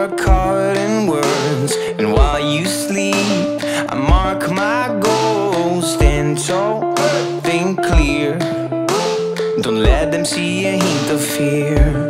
are caught in words, and while you sleep I mark my goals. Stand tall, think clear, don't let them see a hint of fear.